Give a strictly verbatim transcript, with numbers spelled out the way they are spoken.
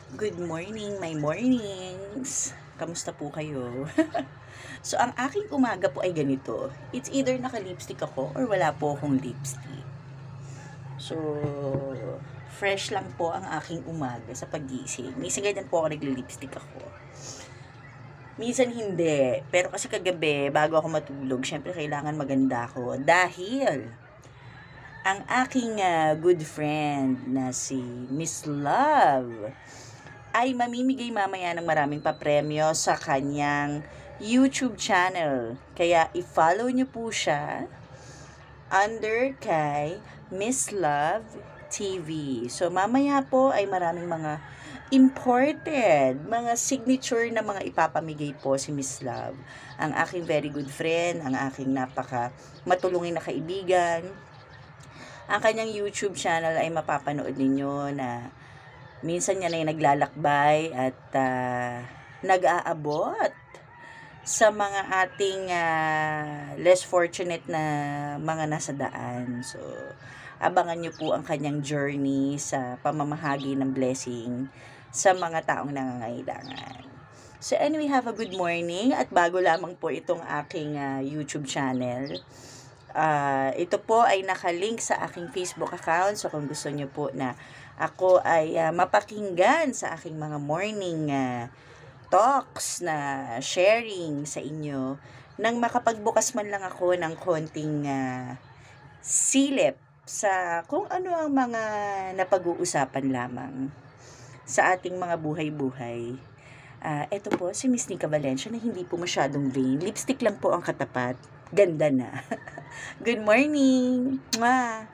Good morning, my mornings! Kamusta po kayo? So, ang aking umaga po ay ganito. It's either naka-lipstick ako or wala po akong lipstick. So, fresh lang po ang aking umaga sa pag-gising. Minsan ganyan po ako nagli-lipstick ako. Minsan hindi. Pero kasi kagabi, bago ako matulog, syempre kailangan maganda ako. Dahil, ang aking uh, good friend na si Miss Love ay mamimigay mamaya ng maraming papremyo sa kanyang YouTube channel. Kaya i-follow niyo po siya under kay Miss Love T V. So mamaya po ay maraming mga imported, mga signature na mga ipapamigay po si Miss Love. Ang aking very good friend, ang aking napaka matulungin na kaibigan. Ang kanyang YouTube channel ay mapapanood ninyo na minsan yan ay naglalakbay at uh, nag-aabot sa mga ating uh, less fortunate na mga nasa daan. So, abangan nyo po ang kanyang journey sa pamamahagi ng blessing sa mga taong nangangailangan. So, anyway, have a good morning. At bago lamang po itong aking uh, YouTube channel, Uh, ito po ay nakalink sa aking Facebook account. So kung gusto nyo po na ako ay uh, mapakinggan sa aking mga morning uh, talks na sharing sa inyo, nang makapagbukas man lang ako ng konting uh, silip sa kung ano ang mga napag-uusapan lamang sa ating mga buhay-buhay. Uh, ito po si Miss Nika Valencia na hindi po masyadong vain. Lipstick lang po ang katapat. Ganda na. Good morning! Mwah!